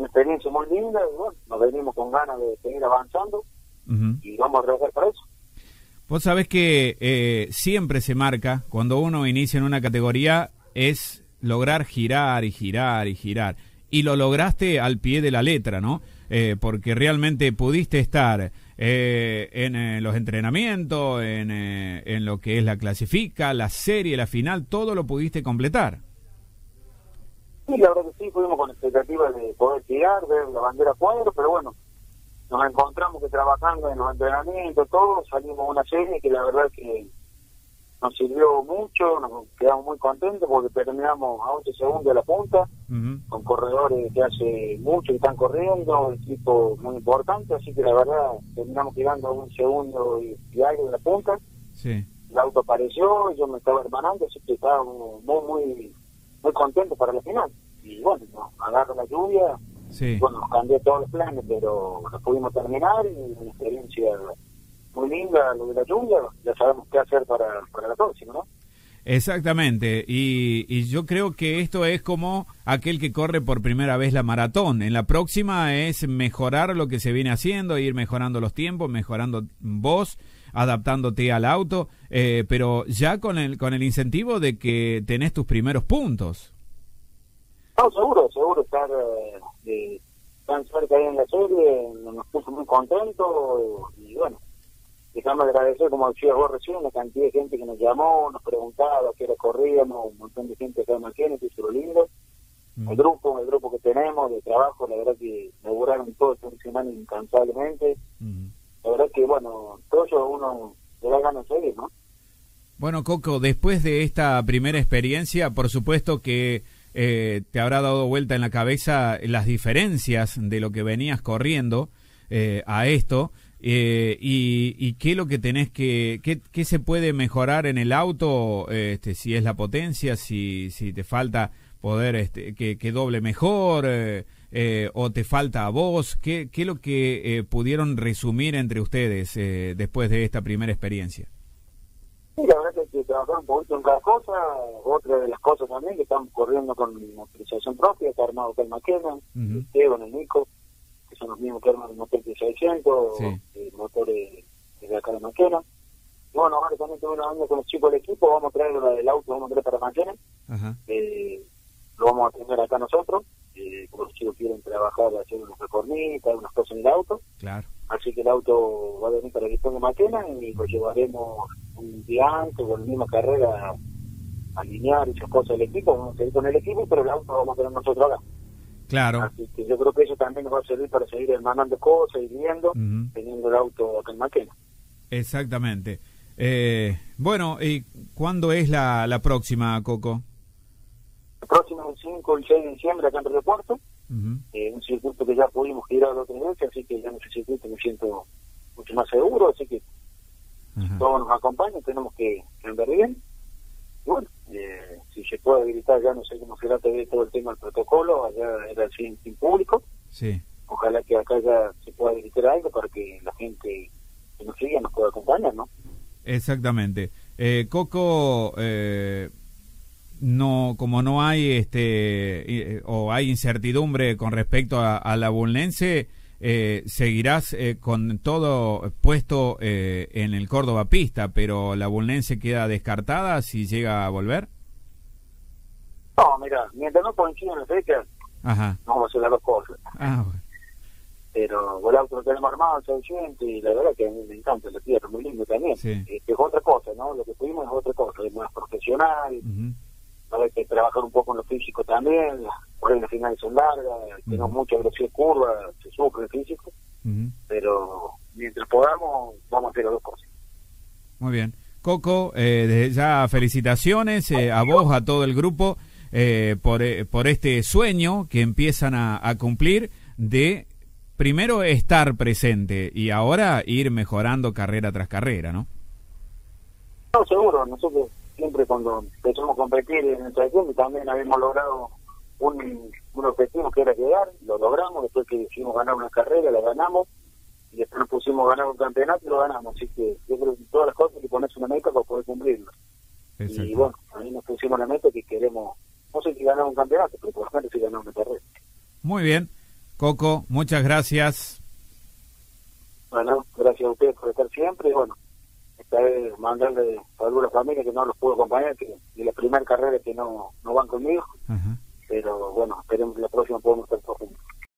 una experiencia muy linda y bueno, nos venimos con ganas de seguir avanzando y vamos a trabajar para eso. Vos sabés que siempre se marca, cuando uno inicia en una categoría, es lograr girar y girar y girar. Y lo lograste al pie de la letra, ¿no? Porque realmente pudiste estar en los entrenamientos, en lo que es la clasifica, la serie, la final, todo lo pudiste completar. Sí, la verdad que sí, fuimos con expectativas de poder girar, ver la bandera a cuadro, pero bueno, nos encontramos que trabajando en los entrenamientos, todo, salimos una serie que la verdad que nos sirvió mucho, nos quedamos muy contentos porque terminamos a 11 segundos de la punta, con corredores que hace mucho y están corriendo, equipo muy importante, así que la verdad terminamos quedando a 1 segundo y algo de la punta. Sí. El auto apareció, yo me estaba hermanando, así que estábamos muy contentos para la final. Y bueno, nos agarró la lluvia, sí. Bueno, nos cambió todos los planes, pero lo pudimos terminar y una experiencia muy linda lo de la lluvia, ya sabemos qué hacer para la próxima, ¿no? Exactamente, y yo creo que esto es como aquel que corre por primera vez la maratón. En la próxima es mejorar lo que se viene haciendo, ir mejorando los tiempos, mejorando vos, adaptándote al auto, pero ya con el incentivo de que tenés tus primeros puntos. No, seguro, estar tan cerca ahí en la serie, nos puso muy contentos y bueno, déjame agradecer, como decías vos recién, la cantidad de gente que nos llamó, nos preguntaba qué hora corríamos, un montón de gente acá en Maquena, que es lo lindo. El grupo que tenemos de trabajo, la verdad que laburaron todo el fin de semana incansablemente. La verdad que, bueno, todo eso uno le da ganas de seguir, ¿no? Bueno, Coco, después de esta primera experiencia, por supuesto que te habrá dado vuelta en la cabeza las diferencias de lo que venías corriendo a esto. Y qué es lo que tenés qué se puede mejorar en el auto, si es la potencia, si te falta poder que doble mejor, o te falta a vos, qué es lo que pudieron resumir entre ustedes después de esta primera experiencia. Sí, la verdad que hay que trabajar un poquito en cada cosa. Otra de las cosas también que estamos corriendo con motorización propia, está armado con el Maquena, con el Nico, que son los mismos que arman el motor de 600, el motor de acá de Maquena. Y bueno, ahora también tuve una banda con los chicos del equipo, vamos a traer el auto, vamos a traer para Maquena, lo vamos a tener acá nosotros, como los chicos quieren trabajar, hacer unas reformitas, unas cosas en el auto. Claro. Así que el auto va a venir para el equipo de Maquena y lo llevaremos un día antes o en la misma carrera a alinear esas cosas del equipo, vamos a seguir con el equipo, pero el auto lo vamos a tener nosotros acá. Claro. Así que yo creo que eso también nos va a servir para seguir hermanando cosas y viendo, teniendo el auto acá en Maquena. Exactamente. Bueno, ¿y cuándo es la próxima, Coco? La próxima es el 5 y 6 de diciembre acá en Río Puerto, un circuito que ya pudimos girar la otra vez, así que ya en ese circuito me siento mucho más seguro, así que todos nos acompañan, tenemos que andar bien. Y bueno, si se puede habilitar, ya no sé cómo será todavía todo el tema del protocolo, allá era sin público. Sí. Ojalá que acá ya se pueda habilitar algo para que la gente que nos siga nos pueda acompañar, ¿no? Exactamente. Coco, no, como no hay o hay incertidumbre con respecto a la Bulnense, seguirás con todo puesto en el Córdoba pista, pero la Bulnense queda descartada si llega a volver. No, mira, mientras no coinciden las fechas, vamos a hacer las dos cosas. Bueno. Pero el auto lo tenemos armado, se siente, y la verdad que a mí me encanta la tierra, muy lindo también. Sí. Es otra cosa, ¿no? Lo que tuvimos es otra cosa, es más profesional, hay que trabajar un poco en lo físico también, por ahí las finales son largas, tenemos mucha velocidad curva, se sufre el físico, pero mientras podamos, vamos a hacer las dos cosas. Muy bien. Coco, desde ya felicitaciones a vos, a todo el grupo, por este sueño que empiezan a cumplir de primero estar presente y ahora ir mejorando carrera tras carrera, ¿no? No, seguro, nosotros siempre cuando empezamos a competir en nuestra equipo también habíamos logrado un objetivo que era llegar, lo logramos, después que decidimos ganar una carrera, la ganamos, y después nos pusimos a ganar un campeonato y lo ganamos, así que yo creo que todas las cosas que pones una meta para poder cumplirla. Y bueno, a mí nos pusimos la meta que queremos, no sé si ganar un campeonato, pero por lo menos si ganar una carrera. Muy bien. Coco, muchas gracias. Bueno, gracias a ustedes por estar siempre. Y bueno, esta vez mandarle saludos a la familia que no los puedo acompañar, que de la primera carrera que no van conmigo. Ajá. Pero bueno, esperemos que la próxima podamos estar todos juntos.